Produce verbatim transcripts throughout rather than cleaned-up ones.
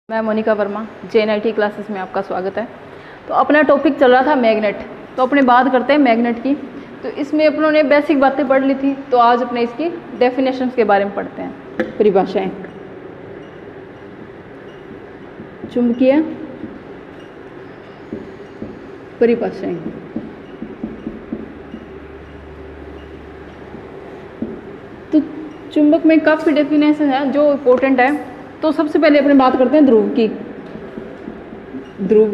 मैं Monika Verma, J N I T classes में आपका स्वागत है। तो अपना टॉपिक चल रहा था मैग्नेट, तो अपने बात करते हैं मैग्नेट की। तो इसमें अपनों ने बेसिक बातें पढ़ ली थी, तो आज अपने इसकी डेफिनेशंस के बारे में पढ़ते हैं, परिभाषाएं। चुंबकीय परिभाषाएं। तो चुंबक में काफ़ी डेफिनेशन है जो इम्पोर्टेंट है। तो सबसे पहले अपने बात करते हैं ध्रुव की। ध्रुव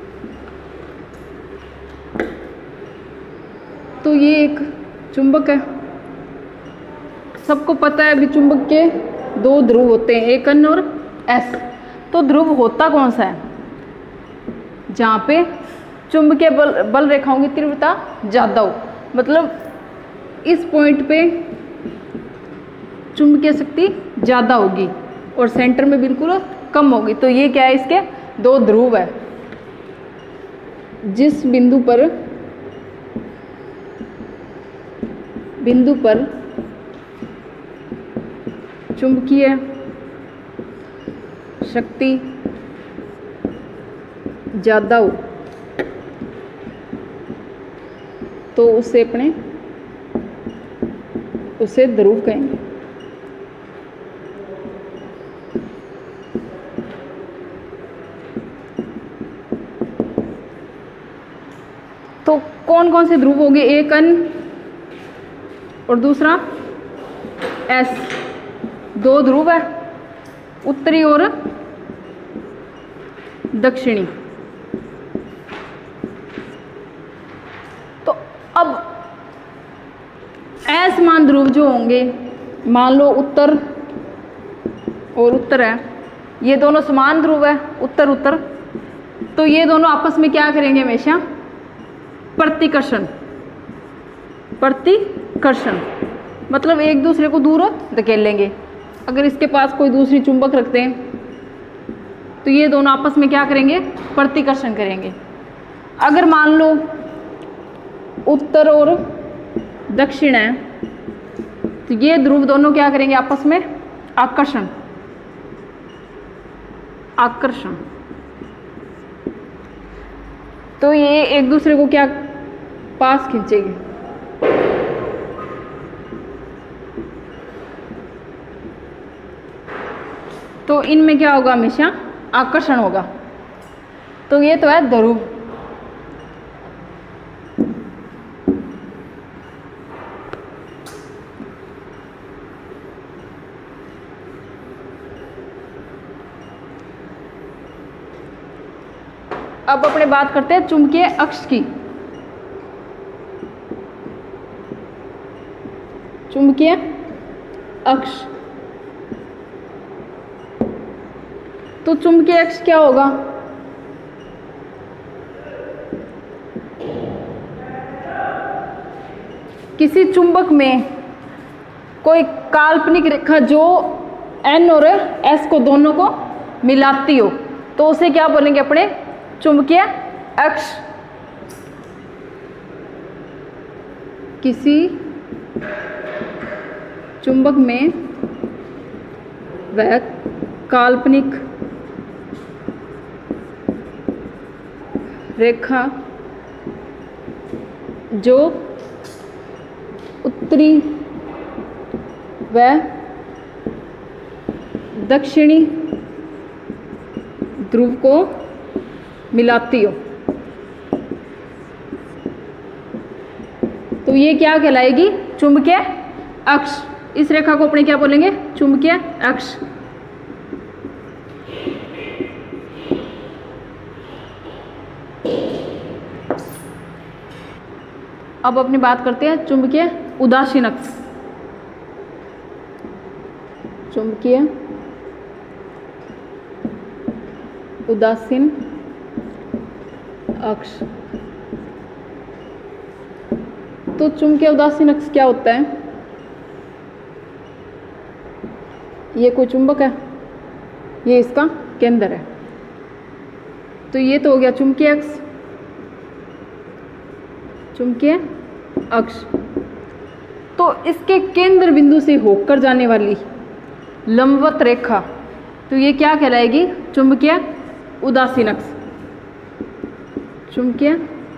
तो ये एक चुंबक है। सबको पता है अभी चुंबक के दो ध्रुव होते हैं, एक एन और एस। तो ध्रुव होता कौन सा है? जहाँ पे चुंबकीय बल बल रेखाओं की तीव्रता ज़्यादा हो, मतलब इस पॉइंट पे चुंबकीय शक्ति ज़्यादा होगी और सेंटर में बिल्कुल कम होगी। तो ये क्या है? इसके दो ध्रुव है। जिस बिंदु पर बिंदु पर चुंबकीय शक्ति ज़्यादा हो तो उसे अपने उसे ध्रुव कहेंगे। तो कौन कौन से ध्रुव होंगे? एक एन और दूसरा एस। दो ध्रुव है, उत्तरी और दक्षिणी। तो अब असमान ध्रुव जो होंगे, मान लो उत्तर और उत्तर है, ये दोनों समान ध्रुव है, उत्तर उत्तर। तो ये दोनों आपस में क्या करेंगे? हमेशा प्रतिकर्षण। प्रतिकर्षण मतलब एक दूसरे को दूर धकेल लेंगे। अगर इसके पास कोई दूसरी चुंबक रखते हैं तो ये दोनों आपस में क्या करेंगे? प्रतिकर्षण करेंगे। अगर मान लो उत्तर और दक्षिण है तो ये ध्रुव दोनों क्या करेंगे? आपस में आकर्षण। आकर्षण तो ये एक दूसरे को क्या पास खींचेगी। तो इनमें क्या होगा? हमेशा आकर्षण होगा। तो ये तो है ध्रुव। अब अपने बात करते हैं चुंबकीय अक्ष की। चुंबकीय अक्ष तो चुंबकीय अक्ष क्या होगा? किसी चुंबक में कोई काल्पनिक रेखा जो एन और एस को दोनों को मिलाती हो तो उसे क्या बोलेंगे? अपने चुंबकीय अक्ष। किसी चुंबक में वह काल्पनिक रेखा जो उत्तरी व दक्षिणी ध्रुव को मिलाती हो तो ये क्या कहलाएगी? चुंबकीय अक्ष। इस रेखा को अपने क्या बोलेंगे? चुंबकीय अक्ष। अब अपनी बात करते हैं चुंबकीय उदासीन अक्ष। चुंबकीय उदासीन अक्ष तो चुंबकीय उदासीन अक्ष क्या होता है? ये कोई चुंबक है, ये इसका केंद्र है। तो ये तो हो गया चुंबकीय अक्ष। चुंबकीय अक्ष तो इसके केंद्र बिंदु से होकर जाने वाली लंबवत रेखा तो ये क्या कहलाएगी? चुंबकीय उदासीन अक्ष। चुंबकीय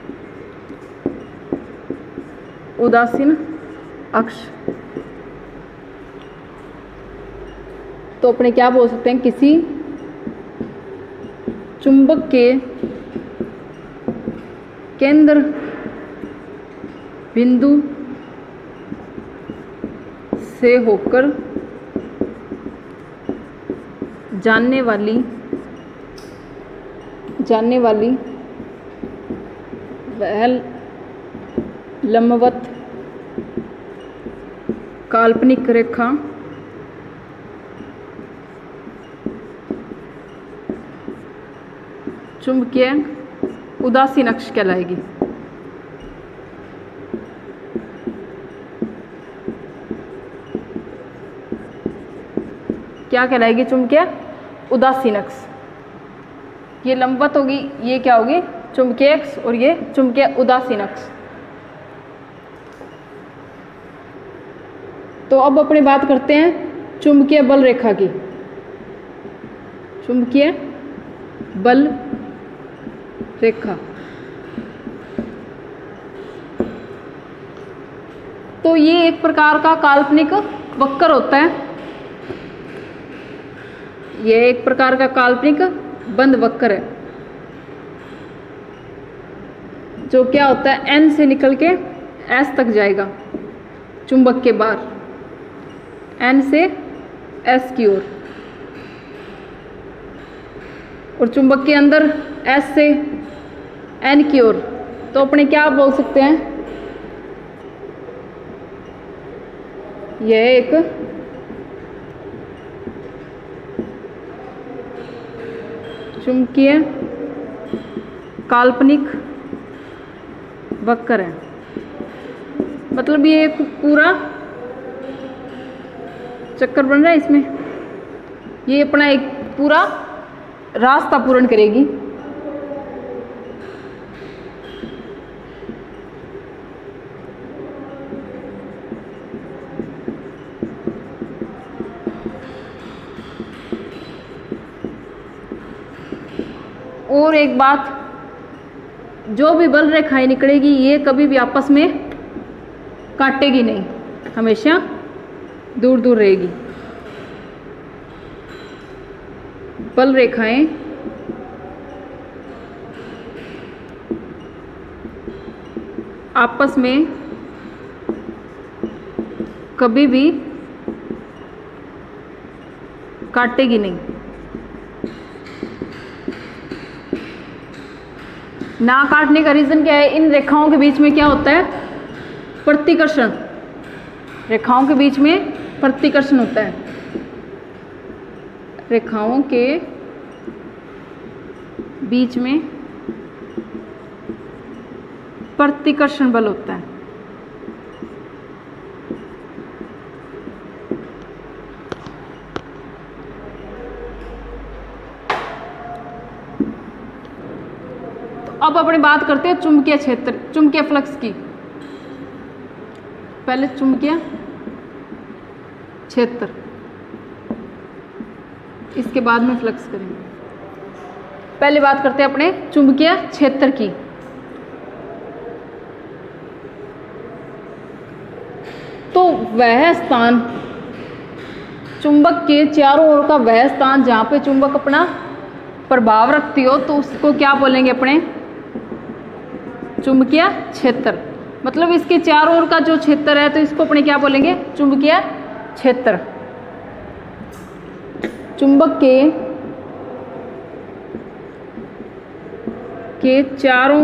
उदासीन अक्ष। तो अपने क्या बोल सकते हैं? किसी चुंबक के केंद्र बिंदु से होकर जानने वाली जानने वाली वह लंबवत काल्पनिक रेखा चुंबकीय उदासीन अक्ष कहलाएगी। क्या कहलाएगी? चुंबकीय उदासीन अक्ष। ये लंबवत होगी, ये क्या होगी? चुंबकीय अक्ष, और ये चुंबकीय उदासीन अक्ष। तो अब अपनी बात करते हैं चुंबकीय बल रेखा की। चुंबकीय बल रेखा। तो ये एक प्रकार का काल्पनिक वक्र होता है। यह एक प्रकार का काल्पनिक बंद वक्र है, जो क्या होता है? एन से निकल के एस तक जाएगा चुंबक के बाहर, एन से एस की ओर, और चुंबक के अंदर एस से एन की ओर। तो अपने क्या बोल सकते हैं? यह एक चुंबकीय काल्पनिक वक्र है। मतलब ये एक पूरा चक्कर बन रहा है इसमें, ये अपना एक पूरा रास्ता पूर्ण करेगी। और एक बात, जो भी बल रेखाएं निकलेगी ये कभी भी आपस में काटेगी नहीं, हमेशा दूर दूर रहेगी। बल रेखाएं आपस में कभी भी काटेगी नहीं। ना काटने का रीजन क्या है? इन रेखाओं के बीच में क्या होता है? प्रतिकर्षण। रेखाओं के बीच में प्रतिकर्षण होता है। रेखाओं के बीच में प्रतिकर्षण बल होता है। अब अपनी बात करते हैं चुंबकीय क्षेत्र, चुंबकीय फ्लक्स की। पहले चुंबकीय क्षेत्र, इसके बाद में फ्लक्स करेंगे। पहले बात करते हैं अपने चुंबकीय क्षेत्र की। तो वह स्थान, चुंबक के चारों ओर का वह स्थान जहां पे चुंबक अपना प्रभाव रखती हो, तो उसको क्या बोलेंगे? अपने चुंबकीय क्षेत्र। मतलब इसके चारों ओर का जो क्षेत्र है, तो इसको अपने क्या बोलेंगे? चुंबकीय क्षेत्र। चुंबक के के चारों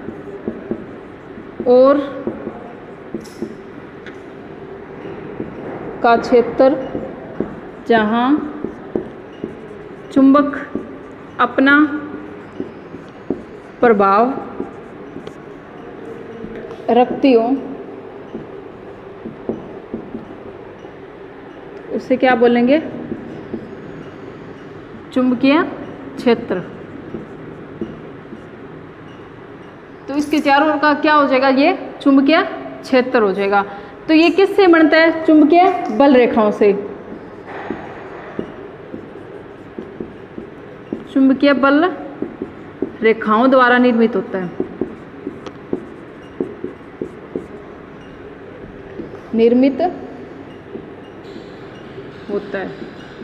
ओर का क्षेत्र जहां चुंबक अपना प्रभाव रखती हो, उसे क्या बोलेंगे? चुंबकीय क्षेत्र। तो इसके चारों ओर का क्या हो जाएगा? ये चुंबकीय क्षेत्र हो जाएगा। तो ये किससे बनता है? चुंबकीय बल रेखाओं से। चुंबकीय बल रेखाओं द्वारा निर्मित होता है, निर्मित होता है।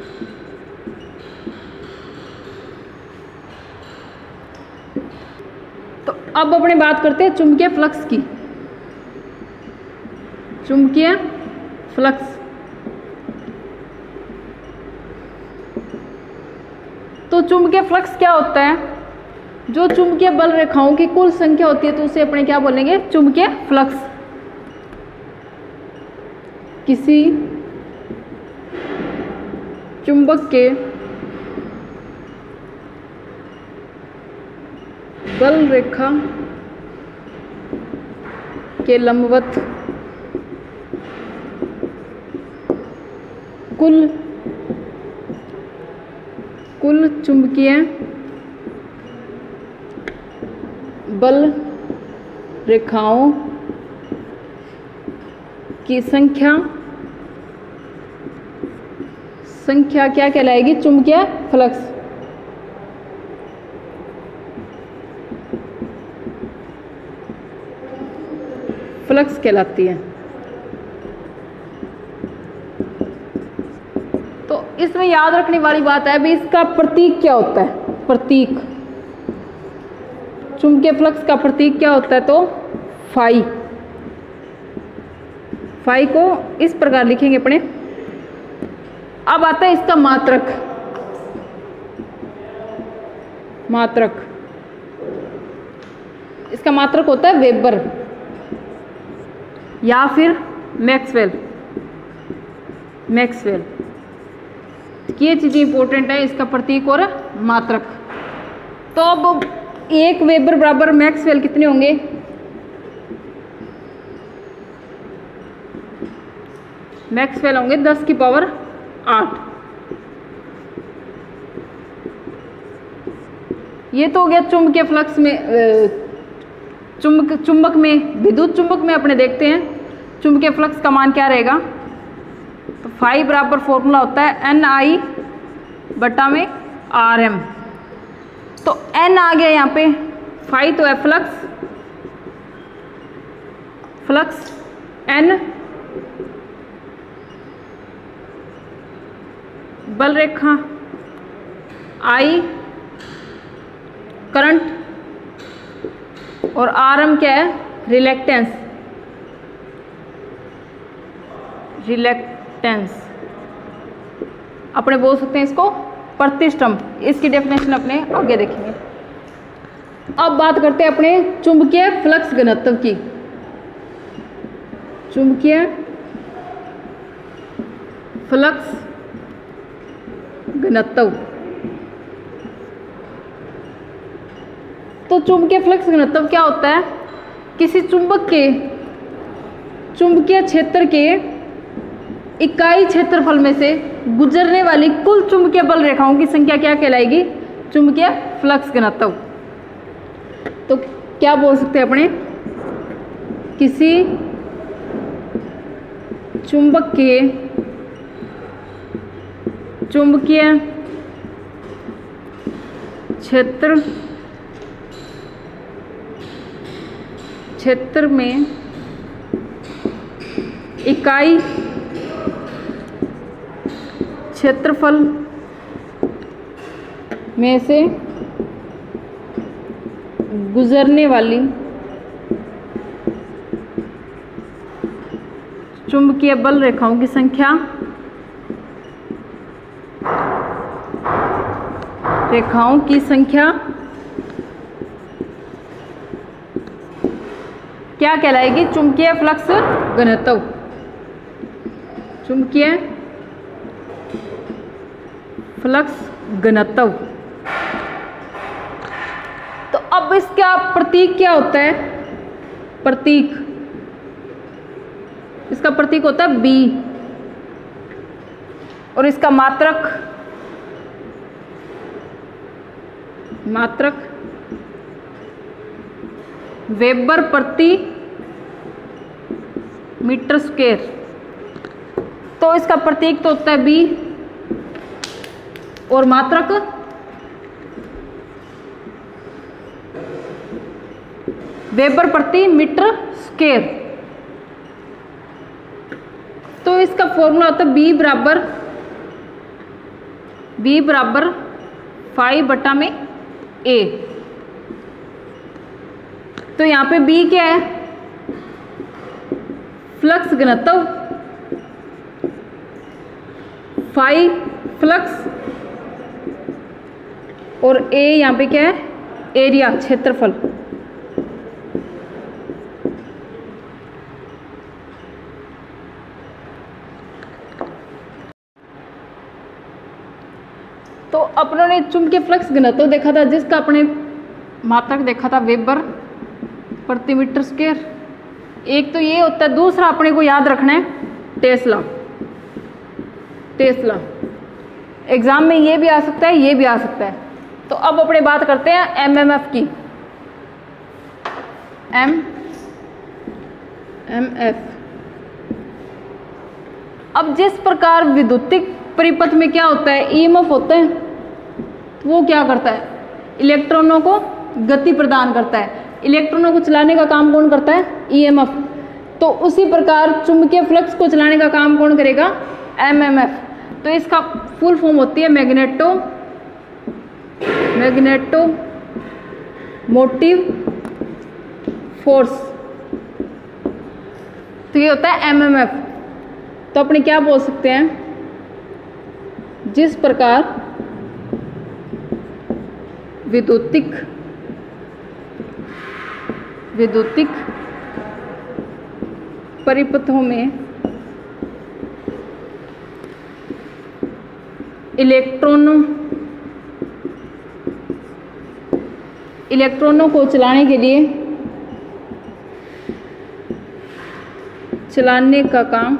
तो अब अपने बात करते हैं चुंबकीय फ्लक्स की। चुंबकीय फ्लक्स, तो चुंबकीय फ्लक्स क्या होता है? जो चुंबकीय बल रेखाओं की कुल संख्या होती है तो उसे अपने क्या बोलेंगे? चुंबकीय फ्लक्स। किसी चुंबक के बल रेखा के लंबवत कुल कुल चुंबकीय बल रेखाओं की संख्या संख्या क्या कहलाएगी? चुंबकीय फ्लक्स। फ्लक्स कहलाती है। तो इसमें याद रखने वाली बात है भी इसका प्रतीक क्या होता है? प्रतीक, चुंबकीय फ्लक्स का प्रतीक क्या होता है? तो फाई। फाई को इस प्रकार लिखेंगे अपने। अब आता है इसका मात्रक। मात्रक इसका मात्रक होता है वेबर या फिर मैक्सवेल। मैक्सवेल ये चीजें इंपॉर्टेंट है, इसका प्रतीक और मात्रक। तो अब एक वेबर बराबर मैक्सवेल कितने होंगे? मैक्सवेल होंगे दस की पावर आठ। ये तो हो गया चुंबकीय फ्लक्स में। चुंबक चुंबक में, विद्युत चुंबक में अपने देखते हैं चुंबकीय फ्लक्स का मान क्या रहेगा। तो फाई बराबर फॉर्मूला होता है एन आई बटा में आर एम। तो एन आ गया यहाँ पे, फाई तो है फ्लक्स, फ्लक्स एन बल रेखा, आई करंट, और आर एम क्या है? रिलेक्टेंस। रिलेक्टेंस अपने बोल सकते हैं इसको प्रतिष्ठम्भ। इसकी डेफिनेशन अपने आगे देखेंगे। अब बात करते हैं अपने चुंबकीय फ्लक्स घनत्व की। चुंबकीय फ्लक्स घनत्व। तो चुंबकीय फ्लक्स घनत्व क्या होता है? किसी चुंबक के चुंबकीय क्षेत्र के इकाई क्षेत्रफल में से गुजरने वाली कुल चुंबकीय बल रेखाओं की संख्या क्या कहलाएगी? चुंबकीय फ्लक्स घनत्व। तो क्या बोल सकते हैं अपने? किसी चुंबक के चुंबकीय क्षेत्र क्षेत्र में इकाई क्षेत्रफल में से गुजरने वाली चुंबकीय बल रेखाओं की संख्या रेखाओं की संख्या क्या कहलाएगी? चुंबकीय फ्लक्स घनत्व। चुंबकीय फ्लक्स घनत्व। तो अब इसका प्रतीक क्या होता है? प्रतीक, इसका प्रतीक होता है बी, और इसका मात्रक मात्रक वेबर प्रति मीटर स्क्वायर। तो इसका प्रतीक तो होता है बी और मात्रक वेबर प्रति मीटर स्क्वायर। तो इसका फॉर्मूला होता है बी बराबर बी बराबर फाइव बटा में ए। तो यहाँ पे बी क्या है, फ्लक्स घनत्व, फाइव फ्लक्स, और ए यहाँ पे क्या है, एरिया, क्षेत्रफल। तो अपनों ने चुंबकीय फ्लक्स घनत्व देखा था, जिसका अपने मात्रक देखा था वेबर प्रति मीटर स्क्वायर। एक तो ये होता है, दूसरा अपने को याद रखना है टेस्ला। टेस्ला एग्जाम में ये भी आ सकता है, ये भी आ सकता है। तो अब अपने बात करते हैं एमएमएफ की। एम एम एफ अब जिस प्रकार विद्युतिक परिपथ में क्या होता है, ईएमएफ होता है, वो क्या करता है, इलेक्ट्रॉनों को गति प्रदान करता है। इलेक्ट्रॉनों को चलाने का काम कौन करता है, ईएमएफ। तो उसी प्रकार चुंबकीय फ्लक्स को चलाने का काम कौन करेगा, एमएमएफ। तो इसका फुल फॉर्म होती है मैग्नेटो मैग्नेटो मोटिव फोर्स। तो ये होता है एमएमएफ। तो अपने क्या बोल सकते हैं, जिस प्रकार विद्युतिक विद्युतिक परिपथों में इलेक्ट्रॉनों इलेक्ट्रॉनों को चलाने के लिए चलाने का काम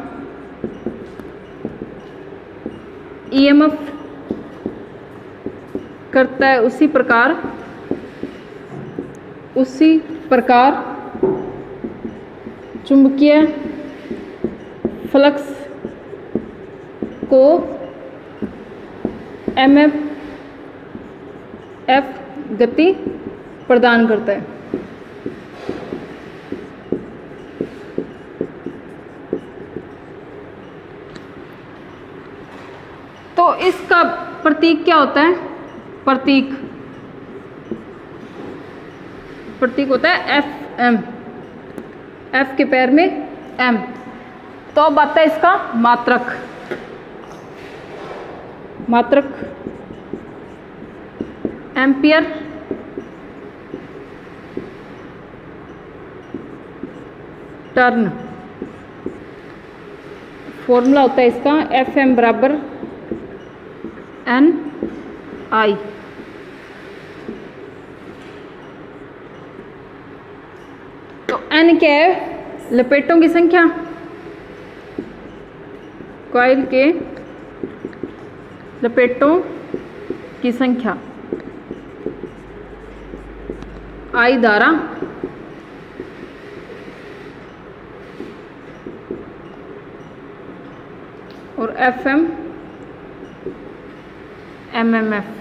ईएमएफ करता है, उसी प्रकार उसी प्रकार चुंबकीय फ्लक्स को एमएफ एफ गति प्रदान करता है। तो इसका प्रतीक क्या होता है, प्रतीक प्रतीक होता है एफ एम, एफ के पैर में एम। तो अब आता है इसका मात्रक। मात्रक एम्पियर टर्न। फॉर्मूला होता है इसका एफ एम बराबर एन आई। तो एन क्या है, लपेटों की संख्या, कॉइल के लपेटों की संख्या, आई धारा, और F M M M F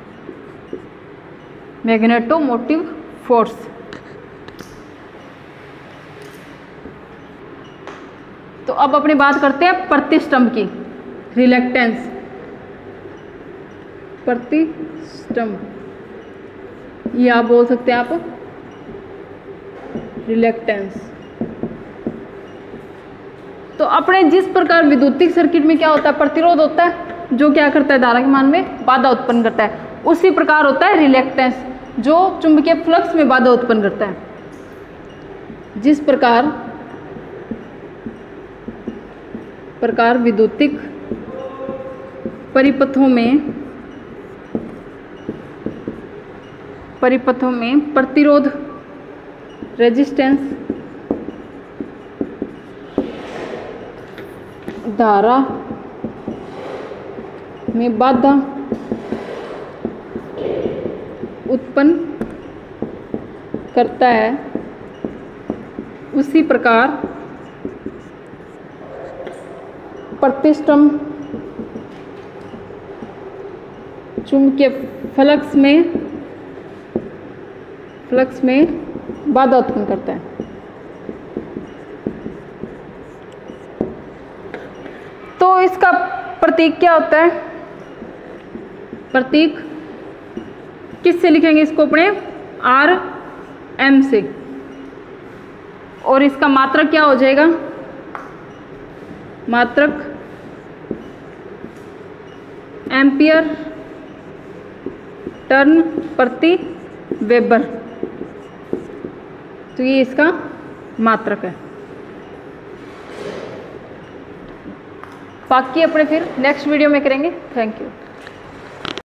magneto motive force. तो अब अपनी बात करते हैं प्रतिष्ठम्भ की, रिलेक्टेंस। प्रतिष्ठम्भ ये आप बोल सकते हैं आप रिलेक्टेंस। तो अपने जिस प्रकार विद्युतिक सर्किट में क्या होता है, प्रतिरोध होता है जो क्या करता है, धारा के मान में बाधा उत्पन्न करता है। उसी प्रकार होता है रिलेक्टेंस, जो चुंबकीय फ्लक्स में बाधा उत्पन्न करता है। जिस प्रकार प्रकार विद्युतिक परिपथों में परिपथों में प्रतिरोध रेजिस्टेंस धारा में बाधा उत्पन्न करता है, उसी प्रकार प्रतिष्ठम्भ चुंबकीय फ्लक्स में फ्लक्स में बाधा उत्पन्न करता है। तो इसका प्रतीक क्या होता है? प्रतीक किससे लिखेंगे इसको? अपने आर एम से। और इसका मात्रक क्या हो जाएगा? मात्रक एम्पियर टर्न प्रति वेबर। तो ये इसका मात्रक है। बाकी अपने फिर नेक्स्ट वीडियो में करेंगे। Thank you.